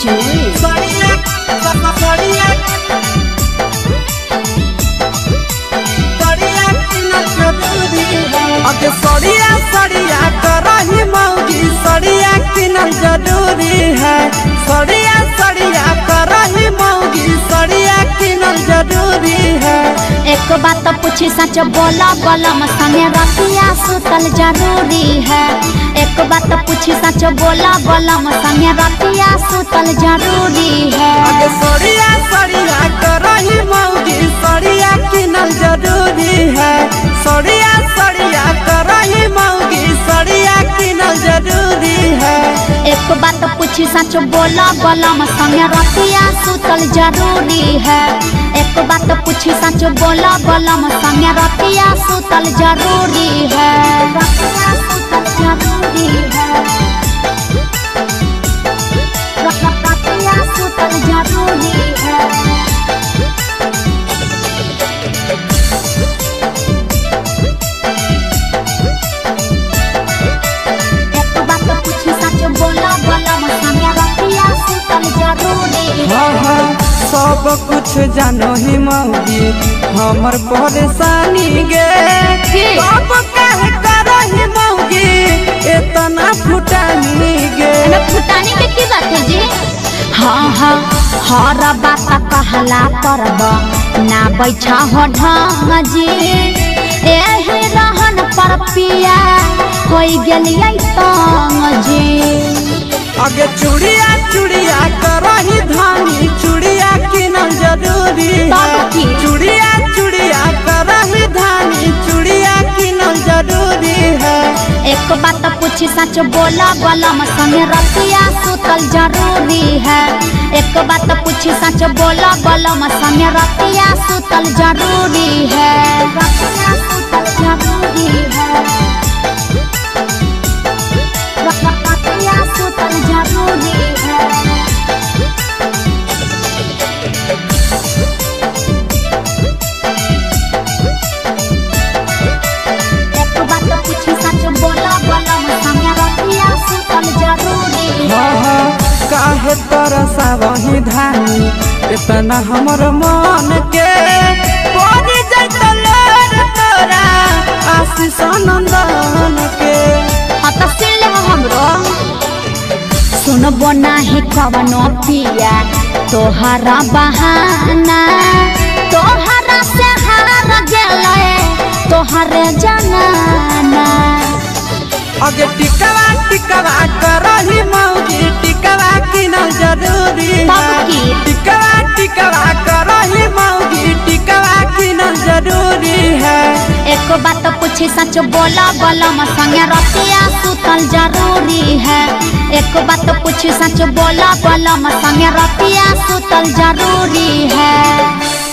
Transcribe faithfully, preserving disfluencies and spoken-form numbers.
सड़िया सड़िया सड़िया किनल जरूरी है। अगे सड़िया सड़िया करही मौगी सड़िया किनल जरूरी है। सड़िया सड़िया करही मौगी सड़िया किनल जरूरी है। एक बात पूछी सच बोला बलम संगे रतिया सुतल जरूरी है। एक बात पूछी सच बोला बलम संगे रतिया सुतल जरूरी है। अगे सड़िया सड़िया करही मौगी सड़िया किनल जरूरी है। सड़िया सड़िया करही मौगी सड़िया किनल जरूरी है। एक बात पूछी सच बोला बलम संगे रतिया सुतल जरूरी है। एक बात पूछी सच बोला बलम संगे रतिया सुतल जरूरी है। रतिया सुतल जरूरी है। रतिया सुतल जरूरी है। एक बात पूछी सच बोला बलम संगे रतिया सुतल जरूरी है। हाँ हाँ सब कुछ जानो ही मौगी हमर परेशानी गे। सब कहे करही मौगी इतना फुटानी गे। फुटानी के की बात है जी? हाँ हाँ हर बात कहला करब ना बैठा हो ढंग जी। एही रहन पर पिया होई गेलियै तंग जी। अगे चूड़िया चूड़िया करही धानी चूड़िया किनल जरूरी है। चूड़िया चूड़िया करही धानी चूड़िया किनल जरूरी है। एक बात पूछी सच बोला बलम संगे रतिया सुतल जरूरी है। एक बात पूछी सच बोला बलम संगे रतिया सुतल जरूरी है। रतिया सुतल जरूरी है। रतिया सुतल जरूरी है। एक बात पूछी सच बोला बलम संगे रतिया सुतल जरूरी है। हाँ हाँ काहे तरसा वही धानी इतना हमर मन के पड़ी जाइत लोर तोरा आशीष नंदन के। हाँ तो सिल हमरो सुनबो नाही कवनो पिया तोहरा बहाना। तोहरा से हार गेलै तोहरे जनाना। अगे टिकवा टिकवा करही मौगी टिकवा किनल जरूरी है। टिकवा टिकवा करही मौगी टिकवा किनल जरूरी है। एक बात पूछी सच बोला बलम संगे रतिया सुतल जरूरी है। एक बात पूछी सच बोला बलम संगे रतिया सुतल जरूरी है।